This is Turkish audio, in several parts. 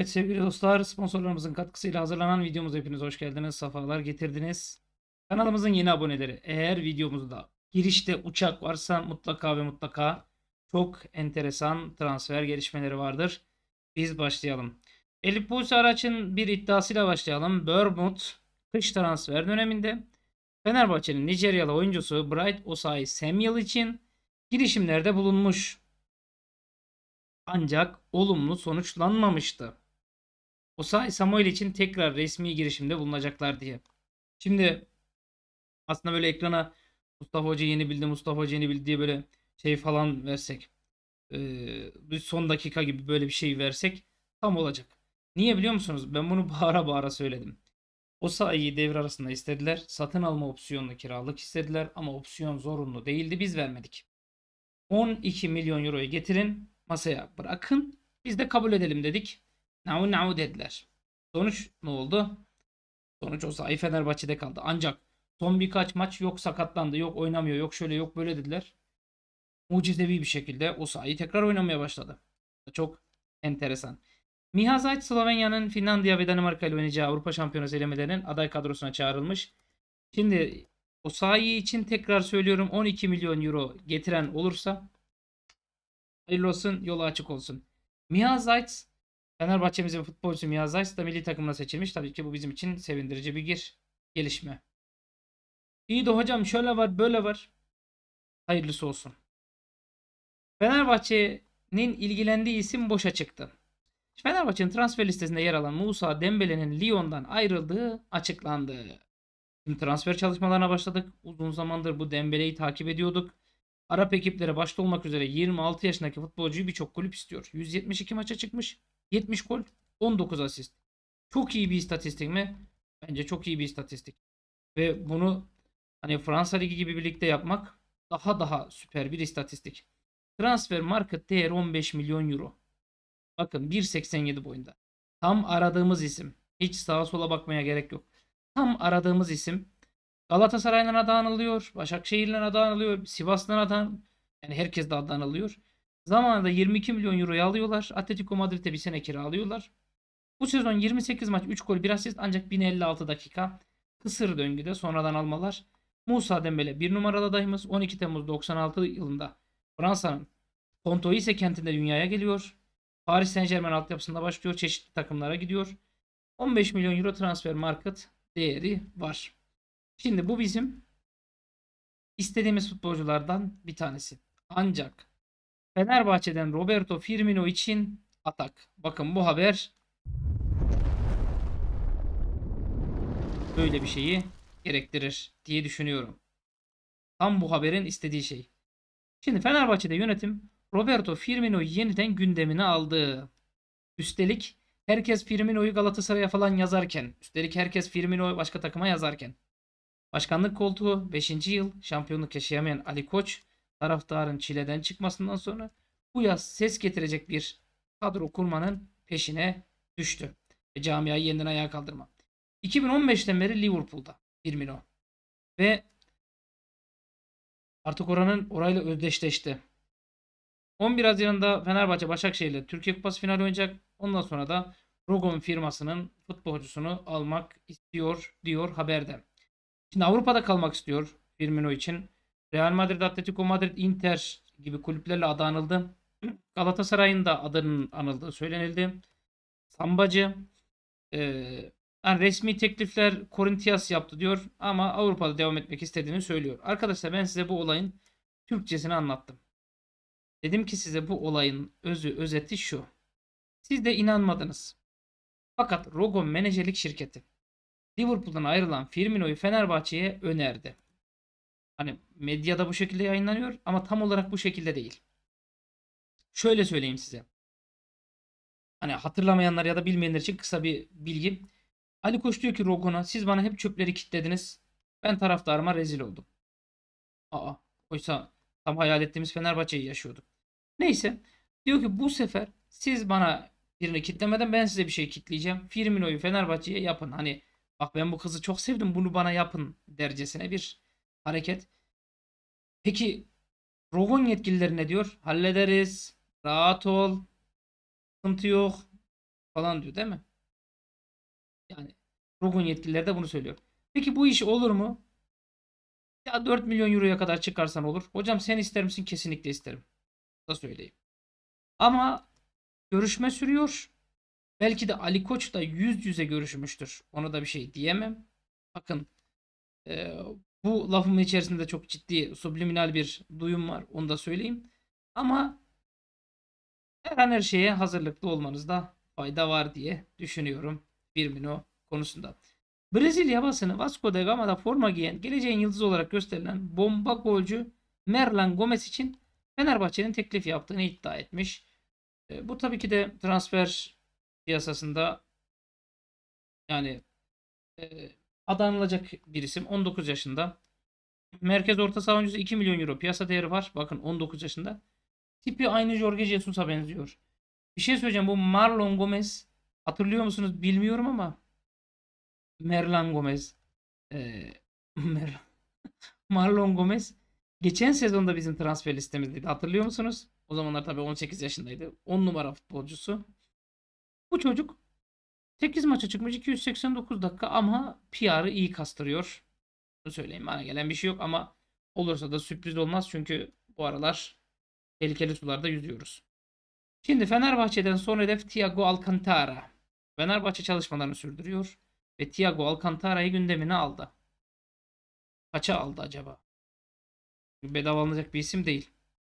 Evet sevgili dostlar, sponsorlarımızın katkısıyla hazırlanan videomuza hepiniz hoş geldiniz, sefalar getirdiniz. Kanalımızın yeni aboneleri, eğer videomuzda girişte uçak varsa mutlaka ve mutlaka çok enteresan transfer gelişmeleri vardır. Biz başlayalım. Elif Buse Araç'ın bir iddiasıyla başlayalım. Bournemouth kış transfer döneminde Fenerbahçe'nin Nijeryalı oyuncusu Bright Osayi Samuel için girişimlerde bulunmuş. Ancak olumlu sonuçlanmamıştı. Osayi Samuel için tekrar resmi girişimde bulunacaklar diye. Şimdi aslında böyle ekrana Mustafa Hoca yeni bildi, Mustafa Hoca yeni bildi diye böyle şey falan versek. Bir son dakika gibi böyle bir şey versek tam olacak. Niye biliyor musunuz? Ben bunu bağıra bağıra söyledim. Osayi'yi devre arasında istediler. Satın alma opsiyonlu kiralık istediler ama opsiyon zorunlu değildi. Biz vermedik. 12 milyon euroyu getirin masaya bırakın. Biz de kabul edelim dedik. Now now dediler. Sonuç ne oldu? Sonuç Osayi Fenerbahçe'de kaldı. Ancak son birkaç maç yok sakatlandı, yok oynamıyor, yok şöyle yok böyle dediler. Mucizevi bir şekilde Osayi tekrar oynamaya başladı. Çok enteresan. Miha Zayt Slovenya'nın Finlandiya ve Danimarka ile oynayacağı Avrupa Şampiyonası elemelerinin aday kadrosuna çağrılmış. Şimdi Osayi için tekrar söylüyorum 12 milyon euro getiren olursa hayırlı olsun, yolu açık olsun. Miha Zayt, Fenerbahçe'mizin futbolcusu Miha Zayt da milli takımına seçilmiş. Tabii ki bu bizim için sevindirici bir gelişme. İyi de hocam şöyle var böyle var. Hayırlısı olsun. Fenerbahçe'nin ilgilendiği isim boşa çıktı. Fenerbahçe'nin transfer listesinde yer alan Musa Dembele'nin Lyon'dan ayrıldığı açıklandı. Şimdi transfer çalışmalarına başladık. Uzun zamandır bu Dembele'yi takip ediyorduk. Arap ekiplere başta olmak üzere 26 yaşındaki futbolcuyu birçok kulüp istiyor. 172 maça çıkmış. 70 gol, 19 asist. Çok iyi bir istatistik mi? Bence çok iyi bir istatistik. Ve bunu hani Fransa Ligi gibi birlikte yapmak daha süper bir istatistik. Transfer market değeri 15 milyon euro. Bakın 1.87 boyunda. Tam aradığımız isim. Hiç sağa sola bakmaya gerek yok. Tam aradığımız isim. Galatasaray'dan adı anılıyor. Başakşehir'den adı anılıyor. Sivas'tan adı yani herkes de adı anılıyor. Zamanında 22 milyon euroya alıyorlar. Atletico Madrid'e bir sene kiralıyorlar. Bu sezon 28 maç 3 gol 1 asist ancak 1056 dakika. Kısır döngüde sonradan almalar. Musa Dembele 1 numaralı adayımız 12 Temmuz 96 yılında Fransa'nın Pontoise kentinde dünyaya geliyor. Paris Saint-Germain altyapısında başlıyor. Çeşitli takımlara gidiyor. 15 milyon euro transfer market değeri var. Şimdi bu bizim istediğimiz futbolculardan bir tanesi. Ancak Fenerbahçe'den Roberto Firmino için atak. Bakın bu haber böyle bir şeyi gerektirir diye düşünüyorum. Tam bu haberin istediği şey. Şimdi Fenerbahçe'de yönetim Roberto Firmino'yu yeniden gündemine aldı. Üstelik herkes Firmino'yu Galatasaray'a falan yazarken, üstelik herkes Firmino'yu başka takıma yazarken, başkanlık koltuğu 5. yıl şampiyonluk yaşayamayan Ali Koç taraftarın çileden çıkmasından sonra bu yaz ses getirecek bir kadro kurmanın peşine düştü. Ve camiayı yeniden ayağa kaldırma. 2015'ten beri Liverpool'da Firmino. Ve artık orayla özdeşleşti. 11 Haziran'da Fenerbahçe Başakşehir ile Türkiye Kupası finali oynayacak. Ondan sonra da Rogon firmasının futbolcusunu almak istiyor diyor haberde. Şimdi Avrupa'da kalmak istiyor Firmino için. Real Madrid, Atletico Madrid, Inter gibi kulüplerle adı anıldı. Galatasaray'ın da adının anıldığı söylenildi. Sambacı e, yani resmi teklifler Corinthians yaptı diyor ama Avrupa'da devam etmek istediğini söylüyor. Arkadaşlar ben size bu olayın Türkçesini anlattım. Dedim ki size bu olayın özeti şu. Siz de inanmadınız. Fakat Rogon menajerlik şirketi Liverpool'dan ayrılan Firmino'yu Fenerbahçe'ye önerdi. Hani medyada bu şekilde yayınlanıyor ama tam olarak bu şekilde değil. Şöyle söyleyeyim size. Hani hatırlamayanlar ya da bilmeyenler için kısa bir bilgi. Ali Koç diyor ki Rogon'a siz bana hep çöpleri kilitlediniz. Ben taraftarıma rezil oldum. Aa, oysa tam hayal ettiğimiz Fenerbahçe'yi yaşıyorduk. Neyse. Diyor ki bu sefer siz bana birini kitlemeden ben size bir şey kitleyeceğim. Firmino'yu Fenerbahçe'ye yapın. Hani bak ben bu kızı çok sevdim bunu bana yapın dercesine bir hareket. Peki Rogon yetkilileri ne diyor? Hallederiz. Rahat ol. Sıkıntı yok. falan diyor değil mi? Yani Rogun yetkilileri de bunu söylüyor. Peki bu iş olur mu? Ya 4 milyon euroya kadar çıkarsan olur. Hocam sen ister misin? Kesinlikle isterim. Da söyleyeyim. Ama görüşme sürüyor. Belki de Ali Koç da yüz yüze görüşmüştür. Ona da bir şey diyemem. Bakın e, bu lafımın içerisinde çok ciddi subliminal bir duyum var. Onu da söyleyeyim. Ama her an her şeye hazırlıklı olmanızda fayda var diye düşünüyorum Firmino konusunda. Brezilya basını Vasco da Gama'da forma giyen, geleceğin yıldızı olarak gösterilen bomba golcü Merlan Gomez için Fenerbahçe'nin teklif yaptığını iddia etmiş. Bu tabii ki de transfer piyasasında yani e, adanılacak bir isim. 19 yaşında. Merkez orta saha oyuncusu 2 milyon euro piyasa değeri var. Bakın 19 yaşında. Tipi aynı Jorge Jesus'a benziyor. Bir şey söyleyeceğim. Bu Marlon Gomez hatırlıyor musunuz bilmiyorum ama Merlan Gomez e, Mer- Marlon Gomez geçen sezonda bizim transfer listemizdeydi. Hatırlıyor musunuz? O zamanlar tabii 18 yaşındaydı. 10 numara futbolcusu. Bu çocuk 8 maça çıkmış 289 dakika ama PR'ı iyi kastırıyor. Bunu söyleyeyim, bana gelen bir şey yok ama olursa da sürpriz olmaz çünkü bu aralar tehlikeli sularda yüzüyoruz. Şimdi Fenerbahçe'den son hedef Thiago Alcantara. Fenerbahçe çalışmalarını sürdürüyor ve Thiago Alcantara'yı gündemine aldı. Kaça aldı acaba? Bedava alınacak bir isim değil.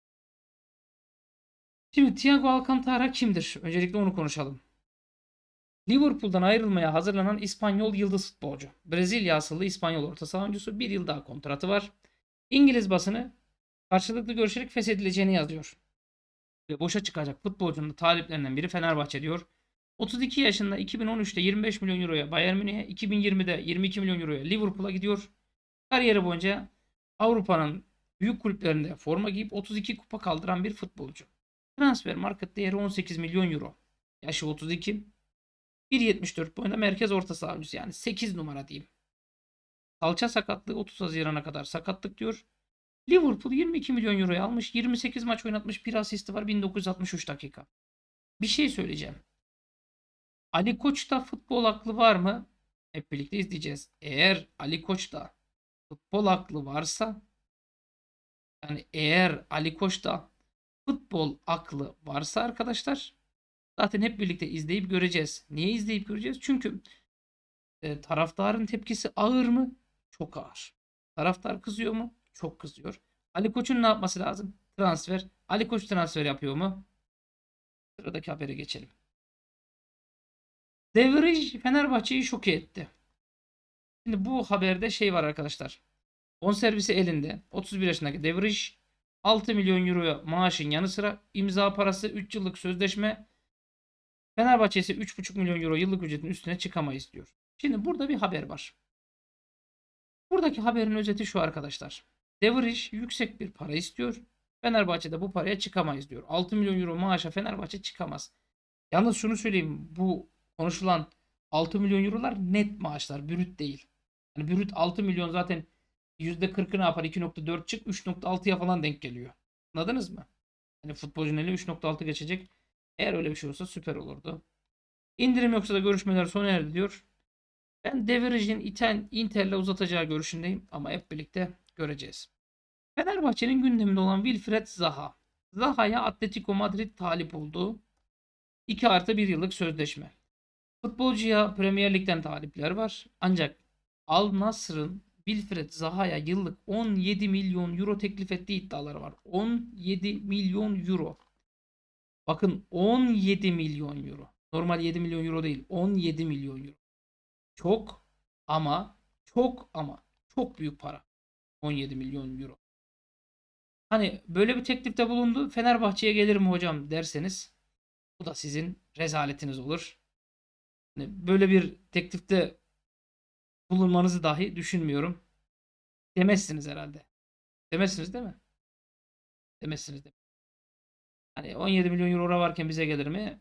Şimdi Thiago Alcantara kimdir? Öncelikle onu konuşalım. Liverpool'dan ayrılmaya hazırlanan İspanyol yıldız futbolcu. Brezilya asıllı İspanyol orta saha oyuncusu, bir yıl daha kontratı var. İngiliz basını karşılıklı görüşerek feshedileceğini yazıyor. Ve boşa çıkacak futbolcunun taliplerinden biri Fenerbahçe diyor. 32 yaşında 2013'te 25 milyon euroya Bayern Münih'e, 2020'de 22 milyon euroya Liverpool'a gidiyor. Kariyeri boyunca Avrupa'nın büyük kulüplerinde forma giyip 32 kupa kaldıran bir futbolcu. Transfer market değeri 18 milyon euro. Yaşı 32. 1.74 boyunda merkez orta saha oyuncusu, yani 8 numara diyeyim. Kalça sakatlığı 30 Haziran'a kadar sakatlık diyor. Liverpool 22 milyon euroya almış. 28 maç oynatmış. Bir asisti var. 1963 dakika. Bir şey söyleyeceğim. Ali Koç'ta futbol aklı var mı? Hep birlikte izleyeceğiz. Eğer Ali Koç'ta futbol aklı varsa, yani eğer Ali Koç'ta futbol aklı varsa arkadaşlar, zaten hep birlikte izleyip göreceğiz. Niye izleyip göreceğiz? Çünkü taraftarın tepkisi ağır mı? Çok ağır. Taraftar kızıyor mu? Çok kızıyor. Ali Koç'un ne yapması lazım? Transfer. Ali Koç transfer yapıyor mu? Sıradaki habere geçelim. Devriş Fenerbahçe'yi şok etti. Şimdi bu haberde şey var arkadaşlar. Bonservisi elinde. 31 yaşındaki Devriş 6 milyon euro maaşın yanı sıra imza parası 3 yıllık sözleşme. Fenerbahçe ise 3,5 milyon euro yıllık ücretin üstüne çıkamayız diyor. Şimdi burada bir haber var. Buradaki haberin özeti şu arkadaşlar. Devriş yüksek bir para istiyor. Fenerbahçe'de bu paraya çıkamayız diyor. 6 milyon euro maaşa Fenerbahçe çıkamaz. Yalnız şunu söyleyeyim. Bu konuşulan 6 milyon eurolar net maaşlar. Brüt değil. Yani brüt 6 milyon zaten %40'ı ne yapar? 2,4 çık 3,6'ya falan denk geliyor. Anladınız mı? Hani futbolcunun eli 3,6 geçecek. Eğer öyle bir şey olsa süper olurdu. İndirim yoksa da görüşmeler sona erdi diyor. Ben Deverich'in Inter'le uzatacağı görüşündeyim ama hep birlikte göreceğiz. Fenerbahçe'nin gündeminde olan Wilfried Zaha. Zaha'ya Atletico Madrid talip oldu. 2+1 yıllık sözleşme. Futbolcuya Premier Lig'den talipler var. Ancak Al Nassr'ın Wilfried Zaha'ya yıllık 17 milyon euro teklif ettiği iddiaları var. 17 milyon euro. Bakın 17 milyon euro. Normal 7 milyon euro değil. 17 milyon euro. Çok ama çok büyük para. 17 milyon euro. Hani böyle bir teklifte bulundu. Fenerbahçe'ye gelir mi hocam derseniz bu da sizin rezaletiniz olur. Hani böyle bir teklifte bulunmanızı dahi düşünmüyorum. Demezsiniz herhalde. Demezsiniz değil mi? Demezsiniz de. Hani 17 milyon euro varken bize gelir mi?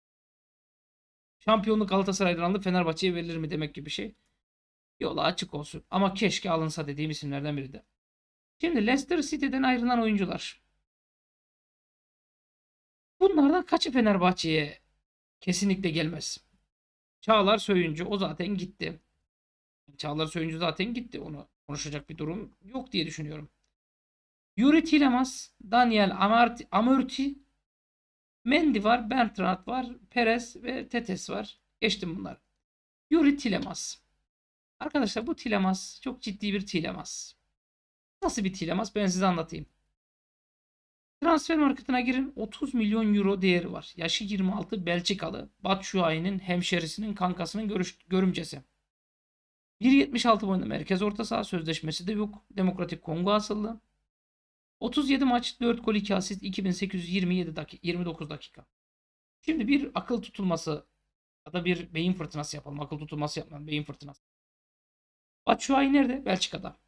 Şampiyonluk Galatasaray'dan alıp Fenerbahçe'ye verilir mi demek gibi bir şey. Yola açık olsun. Ama keşke alınsa dediğim isimlerden biri de. Şimdi Leicester City'den ayrılan oyuncular. Bunlardan kaçı Fenerbahçe'ye Kesinlikle gelmez. Çağlar Söyüncü o zaten gitti. Çağlar Söyüncü zaten gitti. Onu konuşacak bir durum yok diye düşünüyorum. Yuri Tilemas, Daniel Amörti, Mendy var, Bertrand var, Perez ve Tetes var. Geçtim bunlar. Yuri Tilemas. Arkadaşlar bu Tilemas çok ciddi bir Tilemas. Nasıl bir Tilemas ben size anlatayım. Transfer marketine girin, 30 milyon euro değeri var. Yaşı 26, Belçikalı. Batshuayi'nin hemşerisinin kankasının görümcesi. 1.76 boyunda merkez orta saha, sözleşmesi de yok. Demokratik Kongo asıllı. 37 maç, 4 gol 2 asist, 2827 dakika, 29 dakika. Şimdi bir akıl tutulması ya da bir beyin fırtınası yapalım. Akıl tutulması yapmam, beyin fırtınası. Batshuayi nerede? Belçika'da.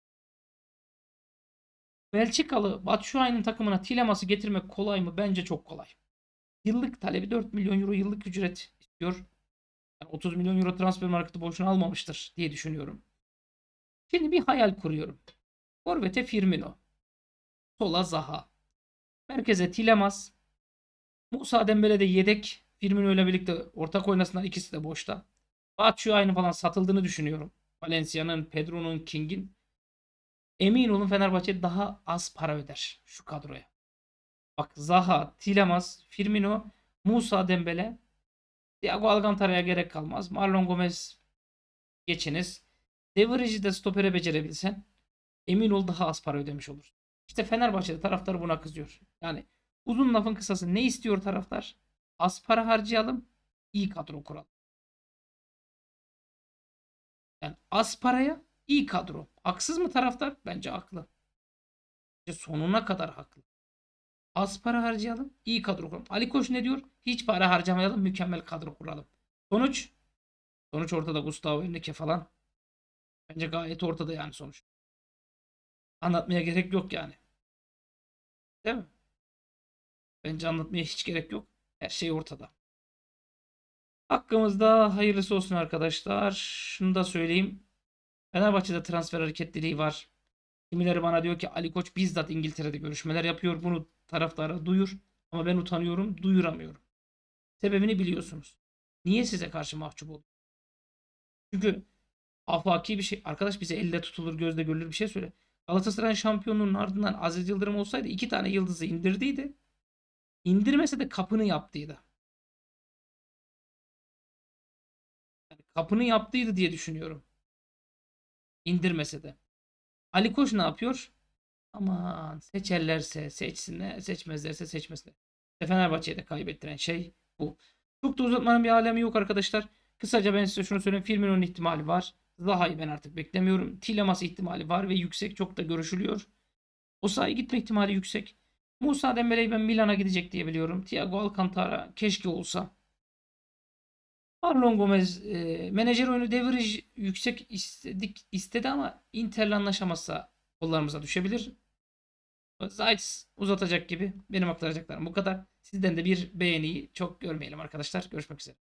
Belçikalı Batshuayi'nin takımına Tielemanns'ı getirmek kolay mı? Bence çok kolay. Yıllık talebi 4 milyon euro yıllık ücret istiyor. Yani 30 milyon euro transfer marketi boşuna almamıştır diye düşünüyorum. Şimdi bir hayal kuruyorum. Forvet'e Firmino. Sola Zaha. Merkeze Tielemans. Musa Dembele de yedek. Firmino ile birlikte ortak oynasınlar. İkisi de boşta. Batshuayi'nin falan satıldığını düşünüyorum. Valencia'nın, Pedro'nun, King'in. Emin olun Fenerbahçe daha az para öder şu kadroya. Bak Zaha, Tielemans, Firmino, Musa Dembele, Thiago Alcantara'ya gerek kalmaz. Marlon Gomez geçiniz. Devrici de stopere becerebilsen emin ol daha az para ödemiş olur. İşte Fenerbahçe'de taraftar buna kızıyor. Yani uzun lafın kısası ne istiyor taraftar? Az para harcayalım, iyi kadro kuralım. Yani az paraya iyi kadro. Haksız mı taraftar? Bence haklı. İşte sonuna kadar haklı. Az para harcayalım, iyi kadro kuralım. Ali Koç ne diyor? Hiç para harcamayalım, mükemmel kadro kuralım. Sonuç? Sonuç ortada. Gustavo Henrique falan. Bence gayet ortada yani sonuç. Anlatmaya gerek yok yani. Değil mi? Bence anlatmaya hiç gerek yok. Her şey ortada. Hakkımızda hayırlısı olsun arkadaşlar. Şunu da söyleyeyim. Fenerbahçe'de transfer hareketliliği var. Kimileri bana diyor ki Ali Koç bizzat İngiltere'de görüşmeler yapıyor. Bunu taraftara duyur. Ama ben utanıyorum, duyuramıyorum. Sebebini biliyorsunuz. Niye size karşı mahcup oldum? Çünkü afaki bir şey. Arkadaş bize elle tutulur, gözle görülür bir şey söyle. Galatasaray'ın şampiyonluğunun ardından Aziz Yıldırım olsaydı 2 tane yıldızı indirdiydi. İndirmese de kapını yaptıydı. Yani kapını yaptıydı diye düşünüyorum. İndirmese de. Ali Koç ne yapıyor? Aman seçerlerse seçsinler, seçmezlerse seçmesinler. İşte Fenerbahçe'yi de kaybettiren şey bu. Çok da uzatmanın bir alemi yok arkadaşlar. Kısaca ben size şunu söyleyeyim. Firmino'nun ihtimali var. Zaha'yı ben artık beklemiyorum. Tielemans ihtimali var ve yüksek, çok da görüşülüyor. Osayi gitme ihtimali yüksek. Musa Dembele'yi ben Milan'a gidecek diye biliyorum. Thiago Alcantara keşke olsa. Marlon Gomez menajer oyunu devrij yüksek istedi ama Inter'le anlaşamazsa kollarımıza düşebilir. Zayt uzatacak gibi. Benim aktaracaklarım bu kadar. Sizden de bir beğeniyi çok görmeyelim arkadaşlar. Görüşmek üzere.